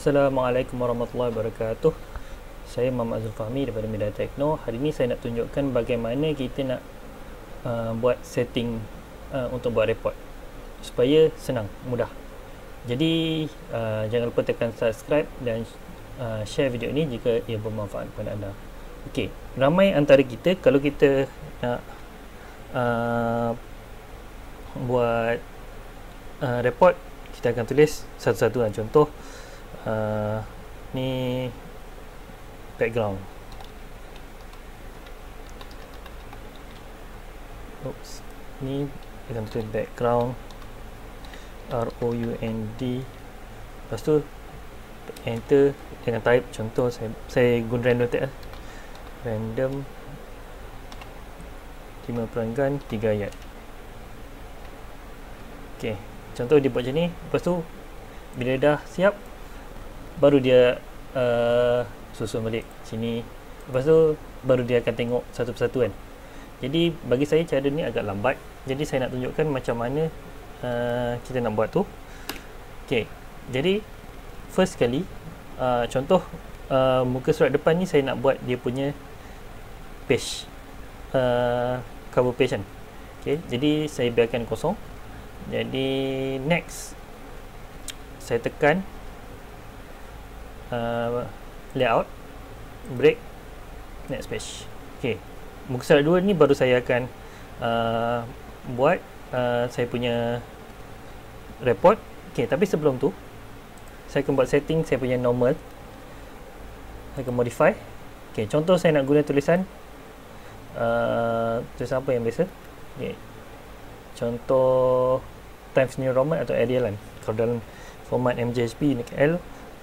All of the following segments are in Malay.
Assalamualaikum warahmatullahi wabarakatuh. Saya Muhammad Azul Fahmi daripada Media Tekno. Hari ini saya nak tunjukkan bagaimana kita nak buat setting untuk buat report supaya senang, mudah. Jadi jangan lupa tekan subscribe dan share video ini jika ia bermanfaat kepada anda. Okey, ramai antara kita kalau kita nak buat report, kita akan tulis satu-satu. Contoh ni background. Oops, ni akan tulis background ROUND. Lepas tu enter dengan type. Contoh saya guna random tag lah. Random 5 perenggan 3 ayat. Okey, contoh dia buat macam ni. Lepas tu bila dah siap, baru dia susun balik sini. Lepas tu baru dia akan tengok satu persatu kan. Jadi bagi saya cara ni agak lambat. Jadi saya nak tunjukkan macam mana kita nak buat tu. Okey, jadi first sekali contoh muka surat depan ni saya nak buat dia punya page, cover page kan. Okey, jadi saya biarkan kosong. Jadi next saya tekan layout, break, next page. Okey, muka surat 2 ni baru saya akan buat saya punya report. Okey, tapi sebelum tu saya akan buat setting saya punya normal. Saya akan modify. Okey, contoh saya nak guna tulisan tulisan apa yang biasa. Okey, contoh Times New Roman atau Arial kan. Kalau dalam format MJSP Unicode L,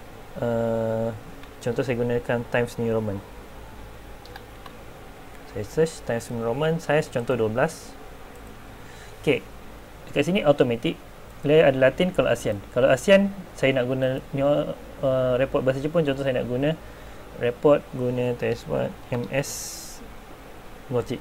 contoh saya gunakan Times New Roman. Saya search Times New Roman, size contoh 12. Okey, dekat sini automatic. Bila ada Latin kalau ASEAN. Kalau ASEAN saya nak guna report bahasa Jepun, contoh saya nak guna report guna test1 MS Gothic.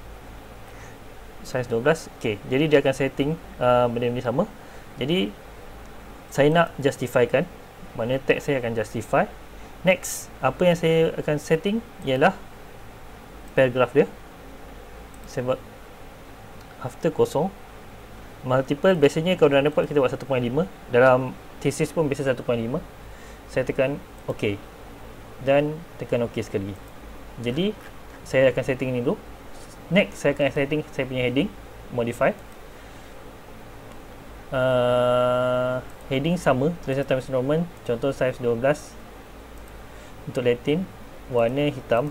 Size 12. Okey, jadi dia akan setting benda ni sama. Jadi saya nak justifikan, maknanya tag saya akan justify. Next, apa yang saya akan setting ialah paragraph dia. Saya buat after kosong. Multiple, biasanya kalau dalam report kita buat 1.5, dalam thesis pun biasa 1.5. Saya tekan OK dan tekan OK sekali. Jadi saya akan setting ni dulu. Next, saya akan setting saya punya heading, modify. Heading sama, tulisan Times New Roman, contoh size 12. Untuk Latin, warna hitam.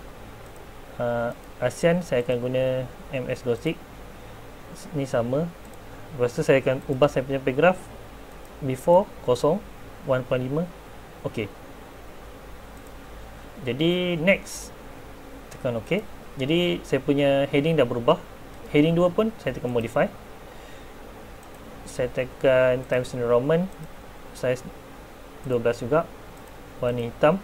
ASEAN saya akan guna MS Gothic. Ni sama. Lepas tu saya akan ubah saya punya paragraph before kosong 1.5. OK. Jadi next, tekan OK. Jadi saya punya heading dah berubah. Heading 2 pun saya tekan modify. Saya tekan Times New Roman, size 12 juga, warna hitam.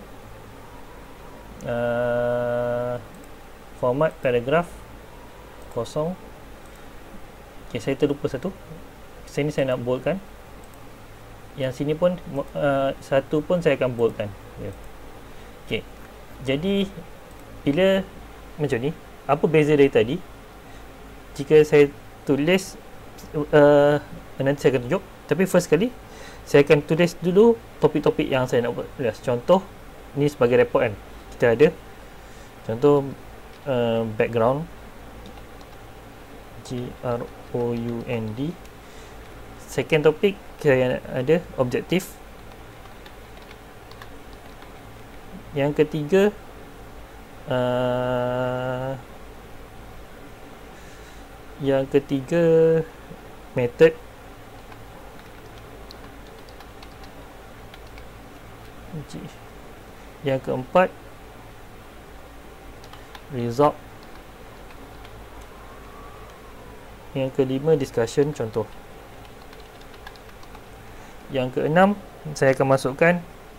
Format paragraph kosong. Okay, saya terlupa satu. Sini saya nak boldkan. Yang sini pun satu pun saya akan boldkan. Okay, jadi bila macam ni, apa beza dari tadi? Jika saya tulis nanti saya akan tunjuk. Tapi first kali saya akan tulis dulu topik-topik yang saya nak buat. Contoh ni sebagai report kan. Kita ada contoh background GROUND. Second topik saya ada objektif. Yang ketiga method. Yang keempat result. Yang kelima discussion, contoh. Yang keenam saya akan masukkan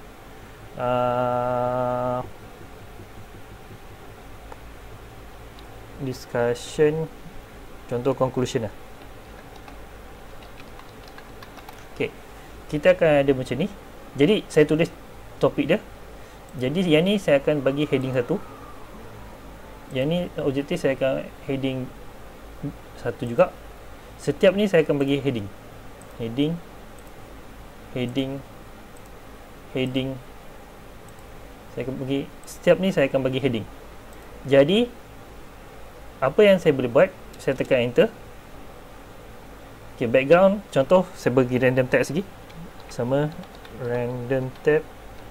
discussion, contoh conclusion lah. Okay, kita akan ada macam ni. Jadi saya tulis topik dia. Jadi yang ni saya akan bagi heading 1. Yang ni objektif saya akan heading 1 juga. Setiap ni saya akan bagi heading. Heading. Saya akan bagi, setiap ni saya akan bagi heading. Jadi apa yang saya boleh buat, saya tekan enter. Okay, background contoh saya bagi random text lagi. Sama random tab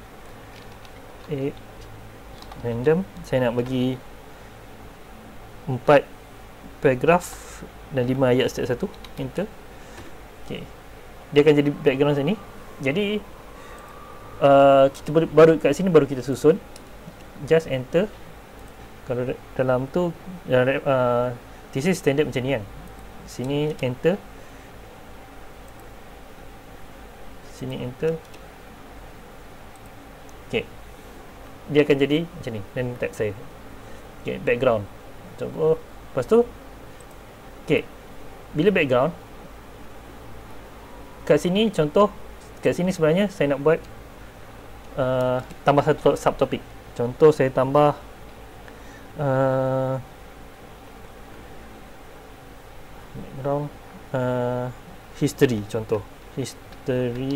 random. Saya nak bagi 4 paragraf dan 5 ayat setiap satu. Enter. Okay, dia akan jadi background sini. Jadi kita baru kat sini baru kita susun. Just enter. Kalau dalam tu this is standard macam ni kan. Sini enter. Sini enter. Okay, dia akan jadi macam ni. Dan text saya. Okay, background. Contoh. Lepas tu okay, bila background kat sini, contoh kat sini sebenarnya saya nak buat tambah satu subtopik. Contoh saya tambah background history. Contoh history.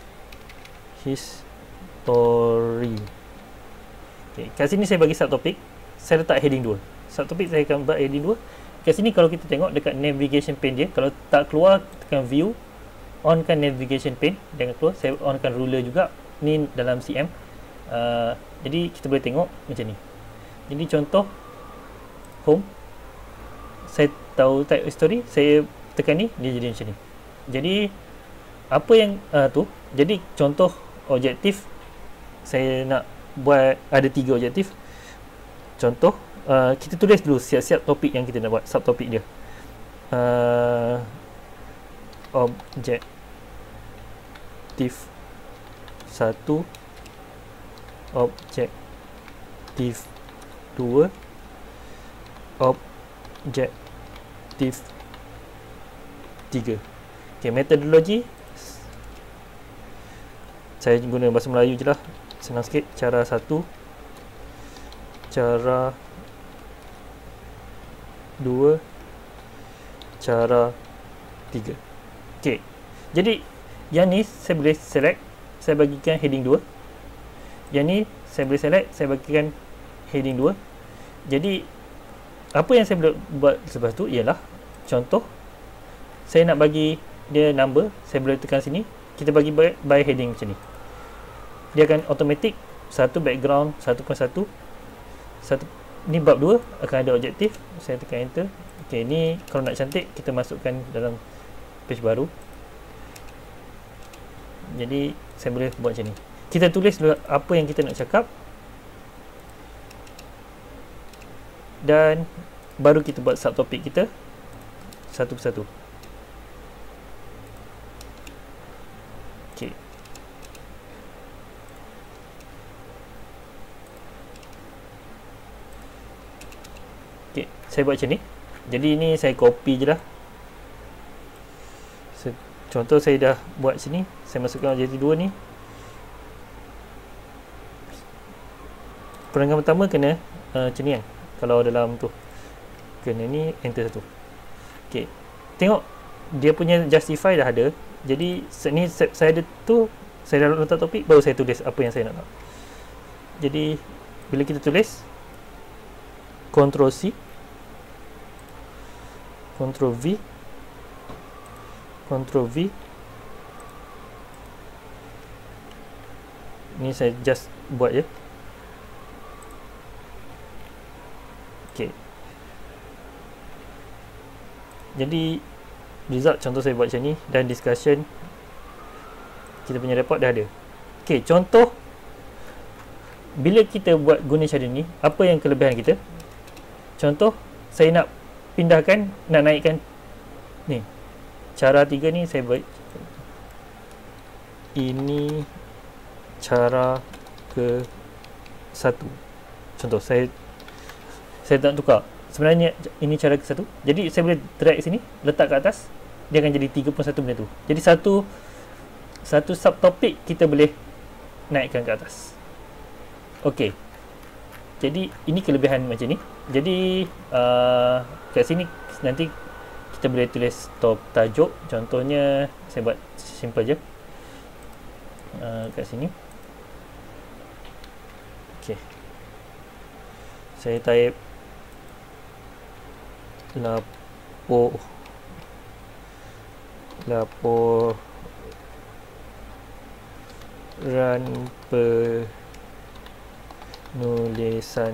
Okay, kat sini saya bagi subtopik. Saya letak heading 2. Subtopik saya akan buat heading 2. Kat sini kalau kita tengok dekat navigation pane dia, kalau tak keluar tekan view, onkan navigation pane, jangan keluar. Saya onkan ruler juga. Ni dalam CM. Jadi kita boleh tengok macam ni. Jadi contoh home, saya tahu type history, saya tekan ni, dia jadi macam ni. Jadi apa yang tu, jadi contoh objektif saya nak buat ada 3 objektif. Contoh kita tulis dulu siap-siap topik yang kita nak buat, subtopik dia. Objektif 1, objektif 2, objektif 3. Okay, metodologi saya guna bahasa Melayu je lah, senang sikit. Cara 1, cara 2, cara 3. Okay, jadi yang ni saya boleh select, saya bagikan heading 2. Yang ni saya boleh select, saya bagikan heading 2. Jadi apa yang saya boleh buat selepas tu ialah, contoh saya nak bagi dia number, saya boleh tekan sini, kita bagi by heading macam ni. Dia akan automatic satu background 1.1, satu ni bab 2 akan ada objektif. Saya tekan enter. Okey, ni kalau nak cantik kita masukkan dalam page baru. Jadi saya boleh buat macam ni. Kita tulis dulu apa yang kita nak cakap, dan baru kita buat subtopik kita satu persatu. Okey. Okey, saya buat macam ni. Jadi ni saya copy je lah. Contoh saya dah buat sini, saya masukkan objektif 2 ni. Perangkat pertama kena macam ni kan. Kalau dalam tu kena ni, enter satu. Okey, tengok dia punya justify dah ada. Jadi ni saya ada tu, saya dah letak topik, baru saya tulis apa yang saya nak. Jadi bila kita tulis, Ctrl C, Ctrl V, Ctrl V. Ni saya just buat je. Okey. Jadi result contoh saya buat macam ni, dan discussion kita punya report dah ada. Okey, contoh bila kita buat guna cara ni, apa yang kelebihan kita? Contoh saya nak pindahkan, nak naikkan ni. Cara 3 ni saya buat. Ini cara ke 1. Contoh saya tak tukar. Sebenarnya ini cara ke 1. Jadi saya boleh drag sini, letak ke atas, dia akan jadi 3.1 benda tu. Jadi satu subtopik kita boleh naikkan ke atas. Okey. Jadi ini kelebihan macam ni. Jadi kat sini nanti kita boleh tulis top tajuk. Contohnya saya buat simple je. Kat sini. Okey. Saya type laporan penulisan.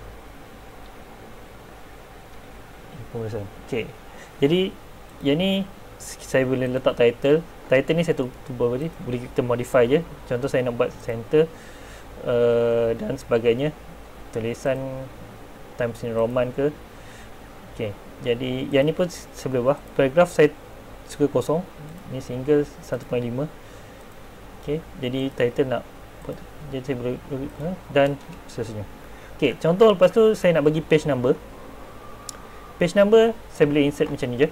Okey. Jadi yang ni saya boleh letak title. Title ni saya boleh kita modify je. Contoh saya nak buat center dan sebagainya. Tulisan Times New Roman ke. Okey. Jadi yang ni pun saya boleh buat. Paragraf saya suka kosong. Ni single 1.5. Okey. Jadi title nak buat, jadi saya boleh dan seterusnya. Okey, contoh lepas tu saya nak bagi page number. Page number saya boleh insert macam ni je.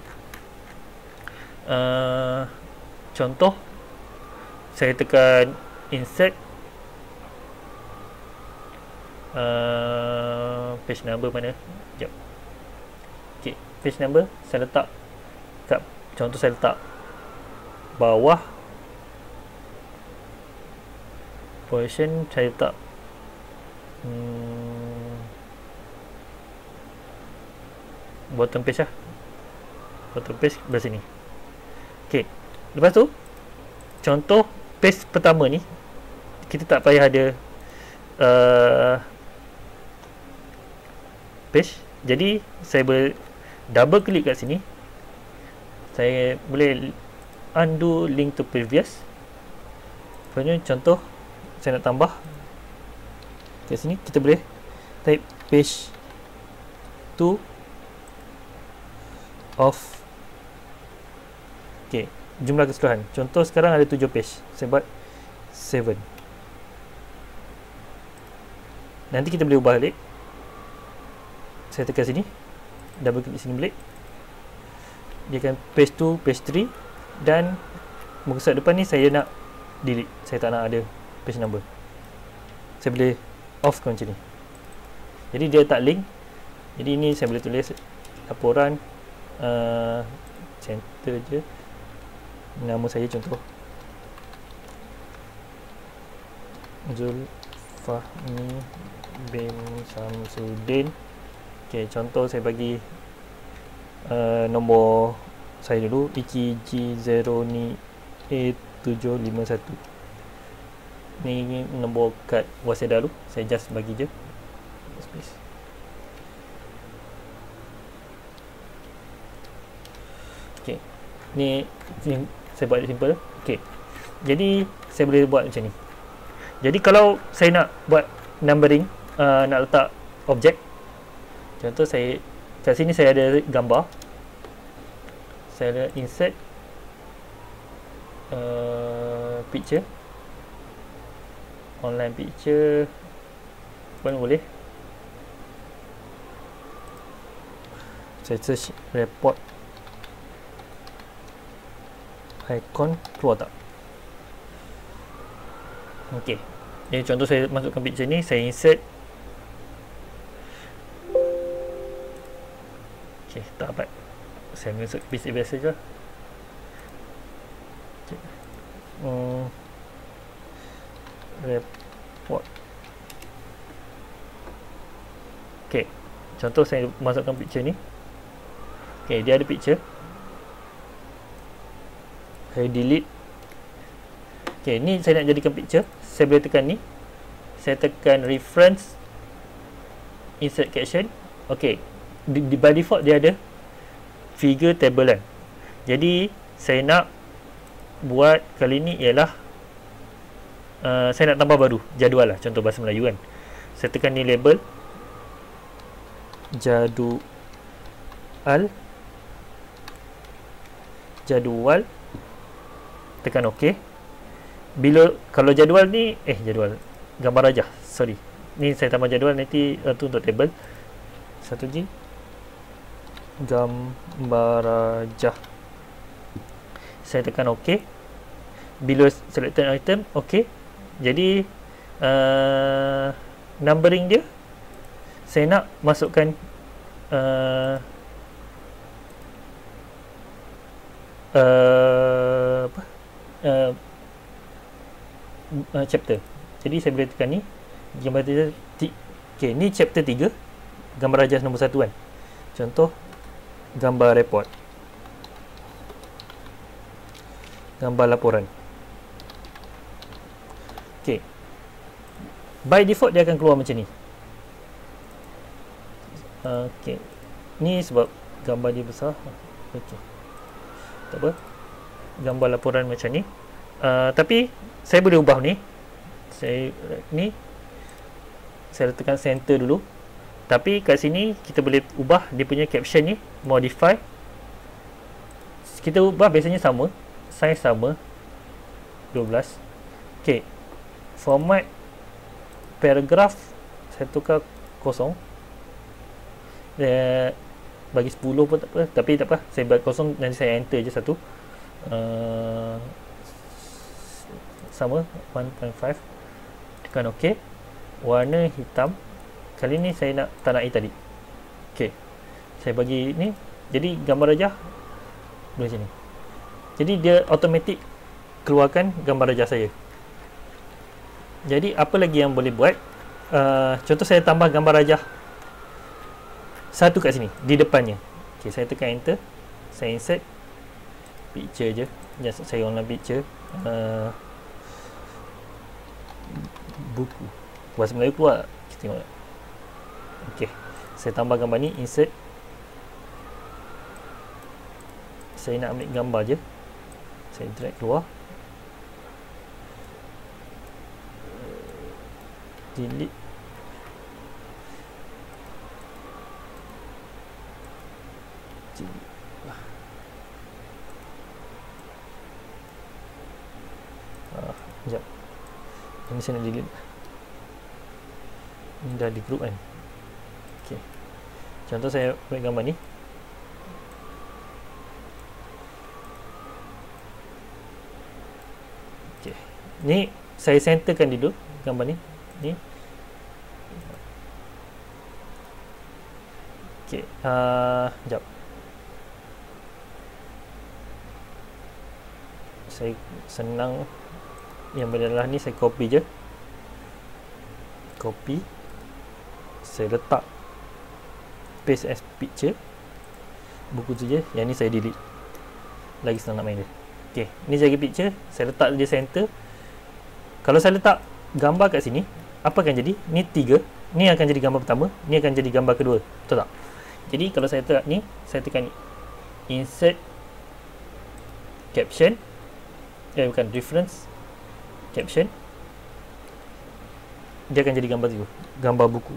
Contoh saya tekan insert page number mana? Sekejap. Okey, page number saya letak kat, contoh saya letak bawah, position saya letak bottom page lah. Bottom page belah sini. Okey, lepas tu contoh page pertama ni kita tak payah ada page. Jadi saya boleh double klik kat sini. Saya boleh undo link to previous. Lepas contoh saya nak tambah kat sini, kita boleh type page 2 of. Okey, jumlah keseluruhan. Contoh sekarang ada 7 page. Saya buat 7. Nanti kita boleh ubah balik. Saya tekan sini, double klik sini balik. Dia akan page 2, page 3 dan muka surat depan ni saya nak delete. Saya tak nak ada page number. Saya boleh off macam ni. Jadi dia tak link. Jadi ini saya boleh tulis laporan center je. Nama saya contoh Zulfahmi bin Samsudin. Okey, contoh saya bagi nombor saya dulu, IKG0 A751. Ni nombor kad Waseda dulu. Saya just bagi je space. Okey. Ni saya buat simple. Okey. Jadi saya boleh buat macam ni. Jadi kalau saya nak buat numbering, nak letak objek. Contoh saya kat sini saya ada gambar. Saya ada insert picture, online picture pun boleh. Saya search report icon, keluar tak? Okey. Jadi contoh saya masukkan picture ni, saya insert. Okey, tak dapat. Saya masuk picture biasa je. Okay. Report. Okey. Contoh saya masukkan picture ni. Okey, dia ada picture. Saya delete. Okey, ni saya nak jadikan picture. Saya boleh tekan ni. Saya tekan reference, insert caption. Okey, by default dia ada figure table kan. Jadi saya nak buat kali ni ialah saya nak tambah baru jadual lah, contoh bahasa Melayu kan. Saya tekan ni label jadual, tekan OK. Bila kalau jadual ni jadual gambar rajah, sorry, ni saya tambah jadual, nanti tu untuk table. Satu G gambar rajah. Saya tekan OK. Bila selected item OK, Jadi numbering dia saya nak masukkan apa chapter. Jadi saya boleh tekan ni gambar okay, ni chapter 3 gambar rajas nombor 1 kan. Contoh gambar report, gambar laporan. Okay, by default dia akan keluar macam ni. Okay, ni sebab gambar dia besar. Okay, tak apa, gambar laporan macam ni. Tapi saya boleh ubah ni. Saya letakkan center dulu. Tapi kat sini kita boleh ubah dia punya caption ni, modify. Kita ubah biasanya sama, size sama 12. Okey, format paragraph saya tukar kosong. Bagi 10 pun tak apa, tapi tak apa, saya buat kosong, nanti saya enter je satu. Sama 1.5, tekan OK. Warna hitam, kali ni saya tak nak tadi. OK, saya bagi ni, jadi gambar rajah boleh macam ni. Jadi dia automatic keluarkan gambar rajah saya. Jadi apa lagi yang boleh buat, contoh saya tambah gambar rajah satu kat sini di depannya. OK, saya tekan enter, saya insert picture je, just saya online picture, buku, bahasa Melayu keluar, kita tengok. OK, saya tambah gambar ni, insert. Saya nak ambil gambar je, saya drag keluar, delete. Sekejap, ini saya nak delete. Ini dah di group kan. Ok, contoh saya buat gambar ni. Ok, ni saya centerkan dulu gambar ni. Ni ok, sekejap, saya senang yang adalah ni, saya copy je, copy, saya letak, paste as picture, buku tu je. Yang ni saya delete, lagi senang nak main dia. Ok, ni jadi picture, saya letak dia center. Kalau saya letak gambar kat sini, apa akan jadi? Ni 3, ni akan jadi gambar pertama, ni akan jadi gambar kedua, betul tak? Jadi kalau saya tekan ni, saya tekan insert caption, bukan reference caption, dia akan jadi gambar tu, gambar buku.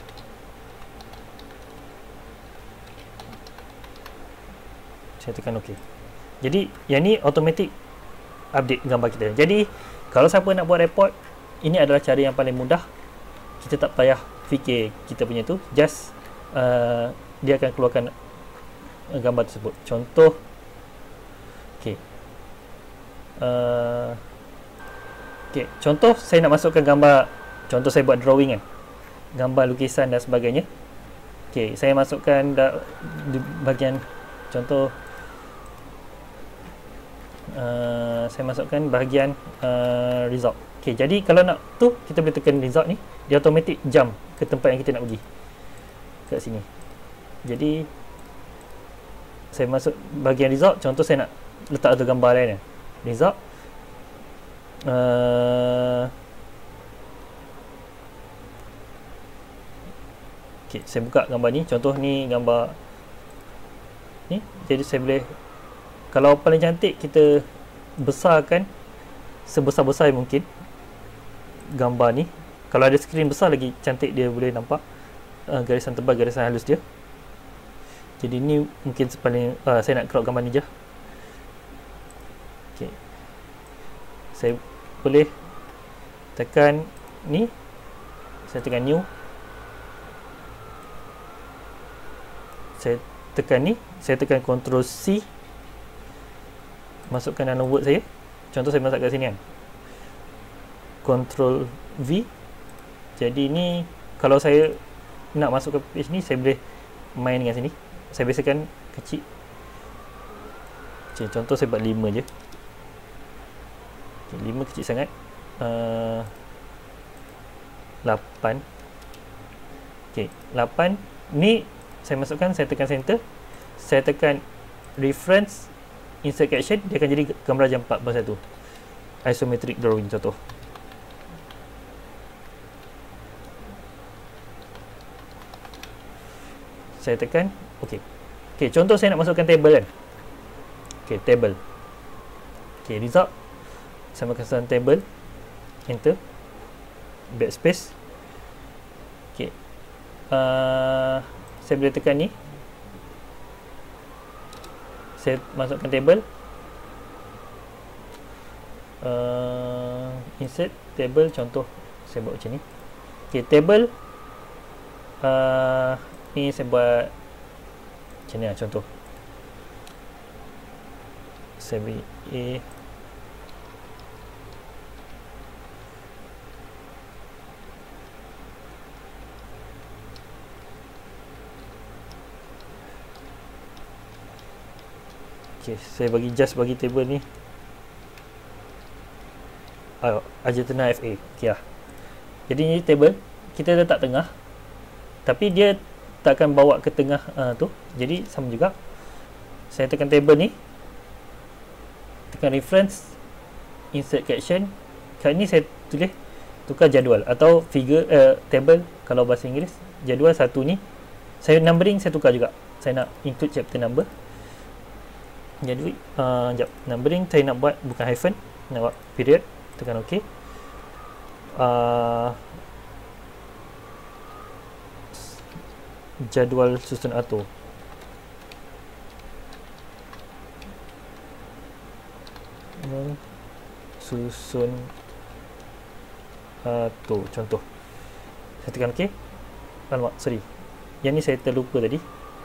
Saya tekan OK. Jadi yang ni automatic update gambar kita. Jadi kalau siapa nak buat report, ini adalah cara yang paling mudah. Kita tak payah fikir kita punya tu, just dia akan keluarkan gambar tersebut. Contoh, ok, okay, contoh saya nak masukkan gambar, contoh saya buat drawing kan, gambar lukisan dan sebagainya. Ok, saya masukkan di bahagian, contoh saya masukkan bahagian result. Ok, jadi kalau nak tu, kita boleh tekan result ni, dia automatic jump ke tempat yang kita nak pergi kat sini. Jadi saya masuk bahagian result, contoh saya nak letak satu gambar lain, result. Okay, saya buka gambar ni, contoh ni gambar ni. Jadi saya boleh, kalau paling cantik, kita besarkan sebesar-besar mungkin gambar ni. Kalau ada skrin besar lagi cantik, dia boleh nampak garisan tebal, garisan halus dia. Jadi ni mungkin paling, saya nak crop gambar ni je. Okay, saya boleh tekan ni, saya tekan new, saya tekan ni, saya tekan Ctrl C, masukkan dalam word saya. Contoh saya masuk kat sini kan, Ctrl V. Jadi ni kalau saya nak masuk ke page ni, saya boleh main dengan sini. Saya biasakan kecil. Okay, contoh saya buat 5 je. Okay, 5 kecil sangat. 8. Okay, 8 ni saya masukkan, saya tekan center, saya tekan reference, insert caption, dia akan jadi gambar jam 4 bersatu. Isometric drawing contoh. Saya tekan OK. Okay, contoh saya nak masukkan table kan. Okay, table. Okay, result. Saya masukkan table. Enter. Backspace. Okay. Saya boleh tekan ni. Saya masukkan table. Insert table, contoh saya buat macam ni. Okay, table. Ni saya buat macam ni lah, contoh. Saya beri A. Okay, saya bagi table ni Argentina FA. Okay lah. Jadi ni table kita letak tengah, tapi dia tak akan bawa ke tengah tu. Jadi sama juga, saya tekan table ni, tekan reference, insert caption. Kat ni saya tulis tukar jadual atau figure, table kalau bahasa Inggeris. Jadual satu ni saya numbering, saya tukar juga. Saya nak include chapter number. Jadi sekejap, numbering saya nak buat bukan hyphen, nak buat period. Tekan OK. Jadual susun auto. Susun auto, contoh. Saya tekan OK. Alamak, sorry, yang ni saya terlupa tadi.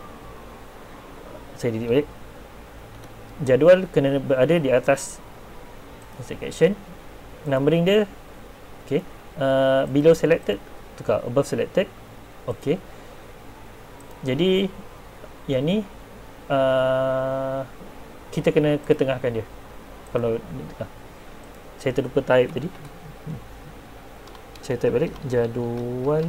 Saya delete balik. Jadual kena berada di atas insert caption. Numbering dia OK. Below selected tukar above selected. OK. Jadi yang ni kita kena ketengahkan dia. Kalau saya terlupa type tadi, saya type balik jadual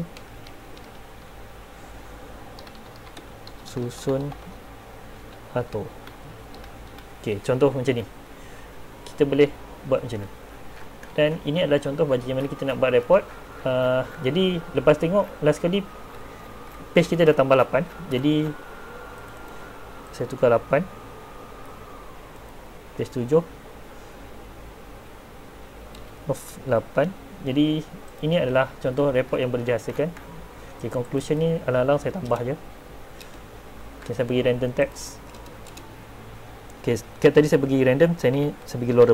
susun auto. OK, contoh macam ni kita boleh buat macam ni. Dan ini adalah contoh bagi mana kita nak buat report. Jadi lepas tengok last kali page kita dah tambah 8. Jadi saya tukar 8, page 7 of 8. Jadi ini adalah contoh report yang boleh dihasilkan. Okay, conclusion ni alang-alang saya tambah je. Okay, saya bagi random text. Okay, tadi saya bagi random, saya ni saya bagi lorem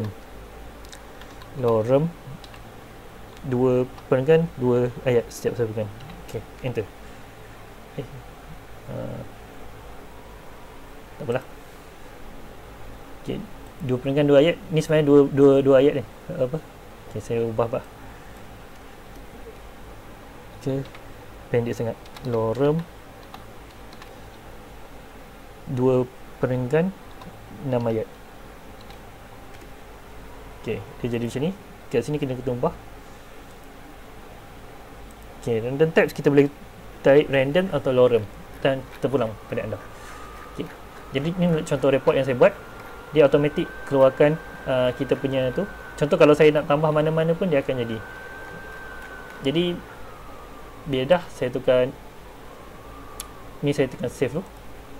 2 ayat setiap saya berikan. Okay, enter. Tak apalah. Okay, 2 ayat ni sebenarnya dua ayat ni apa. Okay, saya ubah. Okay, pendek sangat. Lorem 2/6 ayat. Okay, dia jadi macam ni. Kat sini kena kita ubah. Okay, random text kita boleh type random atau lorem dan terpulang pada anda. Okay, jadi ini contoh report yang saya buat. Dia automatik keluarkan kita punya tu. Contoh kalau saya nak tambah mana-mana pun dia akan jadi. Jadi bila dah saya tukar ni, saya tekan save tu.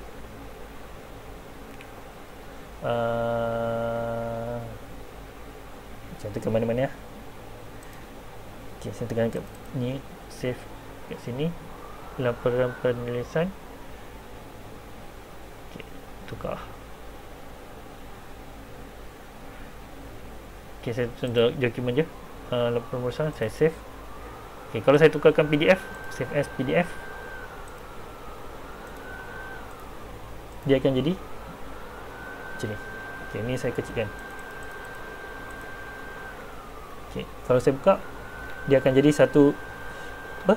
Saya tekan mana-mana ya. Okay, saya tekan kat ni, save kat sini, laporan penulisan. Okay, tukar. Okay, saya tunjuk dokumen je. Laporan penulisan, saya save. Okay, kalau saya tukarkan PDF, save as PDF, dia akan jadi macam ni. Okay, ni saya kecilkan. Okay. Kalau saya buka, dia akan jadi satu apa?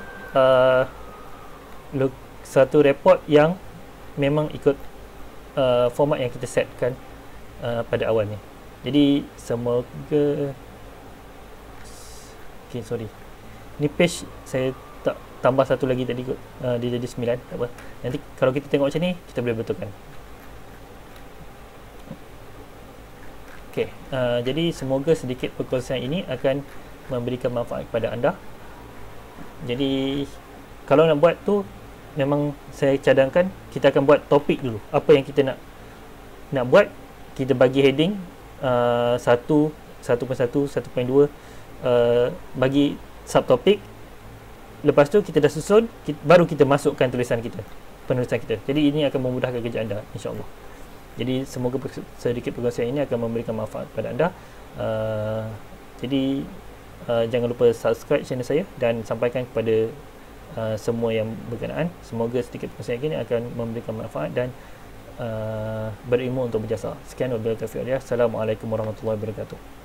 Satu report yang memang ikut format yang kita setkan pada awal ni. Jadi semoga okay, sorry. Ni page saya tak tambah satu lagi tadi kot. Dia jadi 9, tak apa. Nanti kalau kita tengok macam ni, kita boleh betulkan. Okey, jadi semoga sedikit perkongsian ini akan memberikan manfaat kepada anda. Jadi kalau nak buat tu, memang saya cadangkan kita akan buat topik dulu. Apa yang kita nak buat, kita bagi heading 1, 1.1, 1.2, bagi subtopik. Lepas tu kita dah susun, baru kita masukkan penulisan kita. Jadi ini akan memudahkan kerja anda, insya-Allah. Jadi semoga sedikit perkongsian ini akan memberikan manfaat kepada anda. Jadi jangan lupa subscribe channel saya dan sampaikan kepada semua yang berkenaan. Semoga sedikit perkongsian ini akan memberikan manfaat dan berilmu untuk berjasa. Sekian wabillahi taufiq. Assalamualaikum warahmatullahi wabarakatuh.